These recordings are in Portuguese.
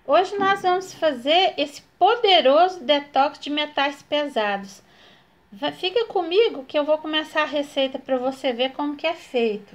Hoje nós vamos fazer esse poderoso detox de metais pesados. Fica comigo que eu vou começar a receita para você ver como que é feito.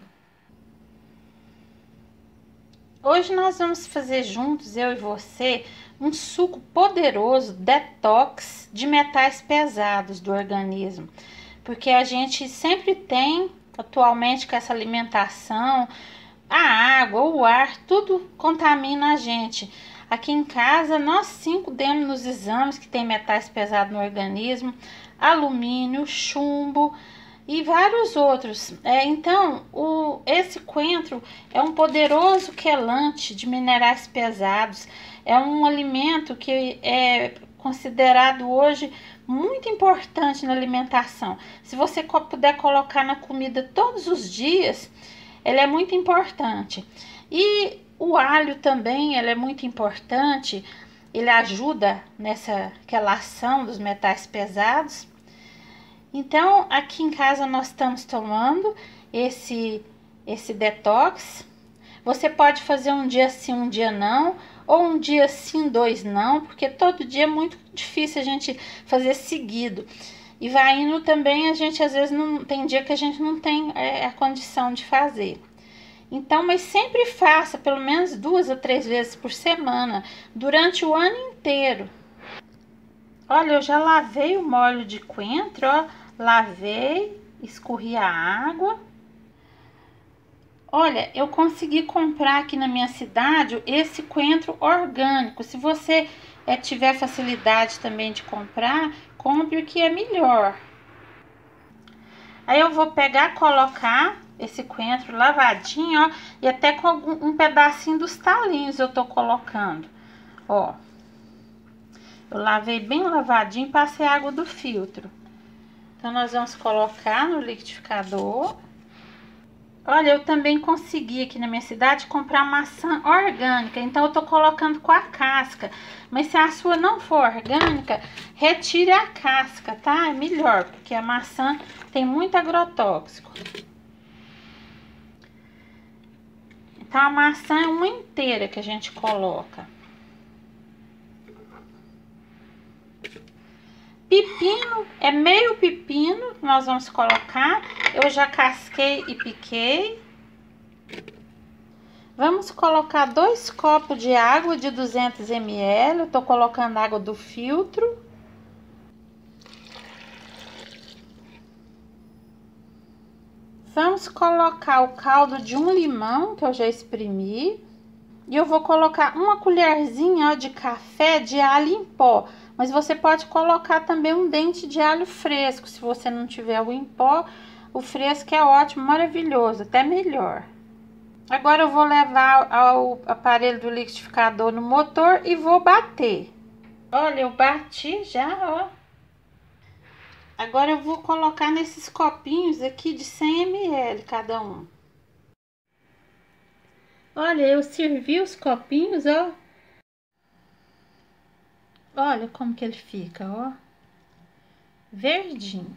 Hoje nós vamos fazer juntos, eu e você, um suco poderoso detox de metais pesados do organismo. Porque a gente sempre tem, atualmente com essa alimentação, a água, o ar, tudo contamina a gente. Aqui em casa, nós 5 demos nos exames que tem metais pesados no organismo, alumínio, chumbo e vários outros. Então, esse coentro é um poderoso quelante de minerais pesados. É um alimento que é considerado hoje muito importante na alimentação. Se você puder colocar na comida todos os dias, ele é muito importante. E o alho também, ele é muito importante. Ele ajuda nessa quelação dos metais pesados. Então, aqui em casa nós estamos tomando esse detox. Você pode fazer um dia sim, um dia não, ou um dia sim, 2 não, porque todo dia é muito difícil a gente fazer seguido. E vai indo também, a gente às vezes não tem dia que a gente não tem a condição de fazer. Então, mas sempre faça pelo menos 2 ou 3 vezes por semana, durante o ano inteiro. Olha, eu já lavei o molho de coentro, ó, lavei, escorri a água. Olha, eu consegui comprar aqui na minha cidade esse coentro orgânico. Se você tiver facilidade também de comprar, compre o que é melhor. Aí eu vou pegar, colocar esse coentro lavadinho, ó, e até com um pedacinho dos talinhos eu tô colocando, ó. Eu lavei bem lavadinho, passei a água do filtro. Então, nós vamos colocar no liquidificador. Olha, eu também consegui aqui na minha cidade comprar maçã orgânica, então eu tô colocando com a casca. Mas se a sua não for orgânica, retire a casca, tá? É melhor, porque a maçã tem muito agrotóxico. Então, a maçã é uma inteira que a gente coloca. Pepino, é meio pepino que nós vamos colocar. Eu já casquei e piquei. Vamos colocar 2 copos de água de 200 ml. Eu tô colocando água do filtro. Vamos colocar o caldo de um limão que eu já espremi. E eu vou colocar uma colherzinha, ó, de café de alho em pó. Mas você pode colocar também um dente de alho fresco. Se você não tiver o em pó, o fresco é ótimo, maravilhoso, até melhor. Agora eu vou levar o aparelho do liquidificador no motor e vou bater. Olha, eu bati já, ó. Agora eu vou colocar nesses copinhos aqui de 100 ml cada um. Olha, eu servi os copinhos, ó. Olha como que ele fica, ó. Verdinho.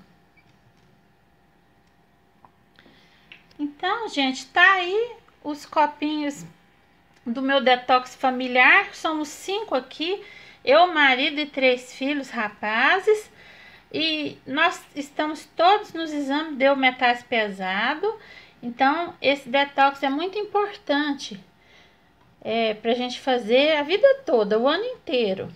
Então, gente, tá aí os copinhos do meu detox familiar. Somos 5 aqui. Eu, marido e 3 filhos rapazes. E nós estamos todos nos exames, deu metais pesados. Então, esse detox é muito importante pra gente fazer a vida toda, o ano inteiro.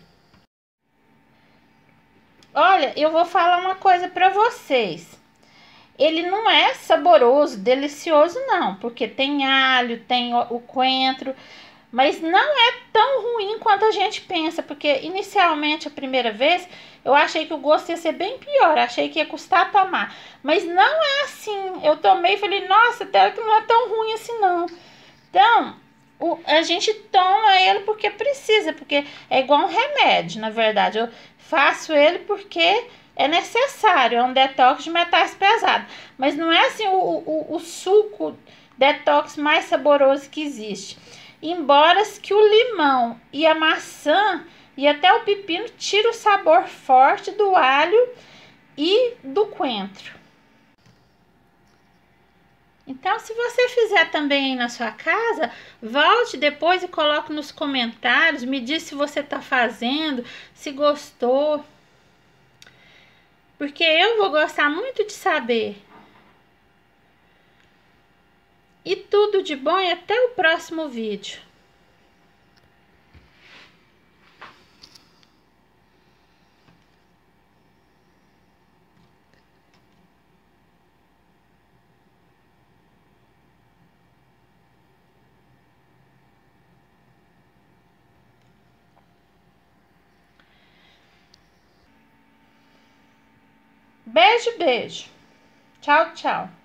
Olha, eu vou falar uma coisa pra vocês. Ele não é saboroso, delicioso não, porque tem alho, tem o coentro, mas não é tão ruim quanto a gente pensa, porque inicialmente, a primeira vez, eu achei que o gosto ia ser bem pior, achei que ia custar tomar, mas não é assim. Eu tomei e falei, nossa, até que não é tão ruim assim não. Então, a gente toma ele porque precisa, porque é igual um remédio, na verdade. Eu faço ele porque é necessário, é um detox de metais pesados. Mas não é assim o suco detox mais saboroso que existe. Embora que o limão e a maçã e até o pepino tira o sabor forte do alho e do coentro. Então, se você fizer também aí na sua casa, volte depois e coloque nos comentários, me diz se você está fazendo, se gostou, porque eu vou gostar muito de saber. E tudo de bom e até o próximo vídeo. Beijo, beijo. Tchau, tchau.